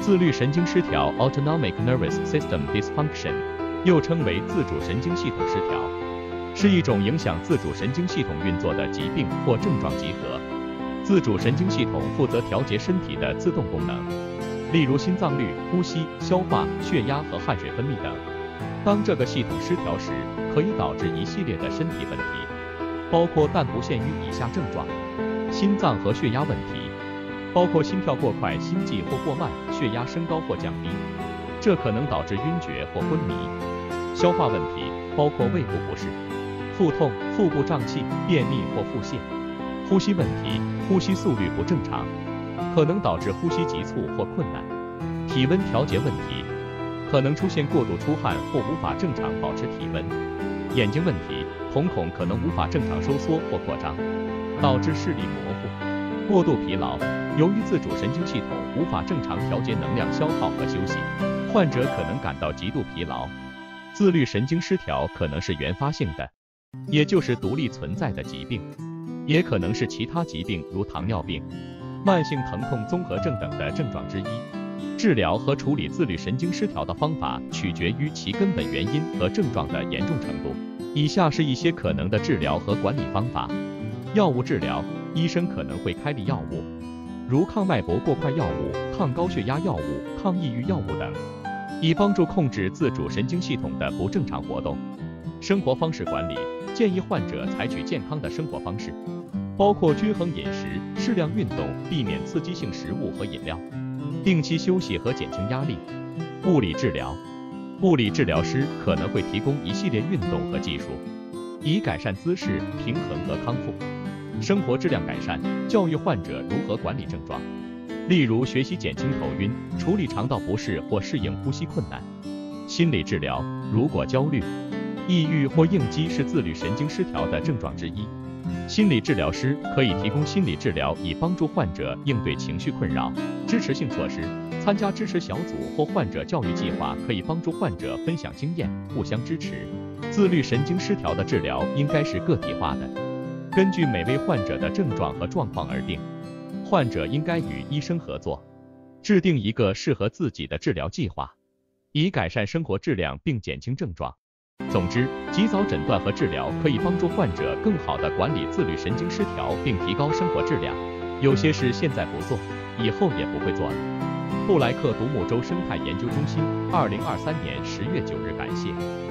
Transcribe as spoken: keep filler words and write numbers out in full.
自律神经失调 （Autonomic Nervous System Dysfunction） 又称为自主神经系统失调，是一种影响自主神经系统运作的疾病或症状集合。自主神经系统负责调节身体的自动功能，例如心脏率、呼吸、消化、血压和汗水分泌等。当这个系统失调时，可以导致一系列的身体问题，包括但不限于以下症状：心脏和血压问题，包括心跳过快、心悸或过慢、血压升高或降低，这可能导致晕厥或昏迷；消化问题，包括胃部不适、腹痛、腹部胀气、便秘或腹泻；呼吸问题，呼吸速率不正常，可能导致呼吸急促或困难；体温调节问题，可能出现过度出汗或无法正常保持体温；眼睛问题，瞳孔可能无法正常收缩或扩张，导致视力模糊；过度疲劳，由于自主神经系统无法正常调节能量消耗和休息，患者可能感到极度疲劳。自律神经失调可能是原发性的，也就是独立存在的疾病，也可能是其他疾病如糖尿病、慢性疼痛综合症等的症状之一。治疗和处理自律神经失调的方法取决于其根本原因和症状的严重程度。以下是一些可能的治疗和管理方法。药物治疗，医生可能会开立药物，如抗脉搏过快药物、抗高血压药物、抗抑郁药物等，以帮助控制自主神经系统的不正常活动。生活方式管理，建议患者采取健康的生活方式，包括均衡饮食、适量运动、避免刺激性食物和饮料，定期休息和减轻压力。物理治疗，物理治疗师可能会提供一系列运动和技术，以改善姿势、平衡和康复。生活质量改善，教育患者如何管理症状，例如学习减轻头晕、处理肠道不适或适应呼吸困难。心理治疗，如果焦虑、抑郁或应激是自律神经失调的症状之一，心理治疗师可以提供心理治疗，以帮助患者应对情绪困扰。支持性措施，参加支持小组或患者教育计划可以帮助患者分享经验，互相支持。自律神经失调的治疗应该是个体化的，根据每位患者的症状和状况而定。患者应该与医生合作，制定一个适合自己的治疗计划，以改善生活质量并减轻症状。总之，及早诊断和治疗可以帮助患者更好地管理自律神经失调并提高生活质量。有些事现在不做，以后也不会做了。布莱克独木舟生态研究中心，二零二三年十月九日。感谢。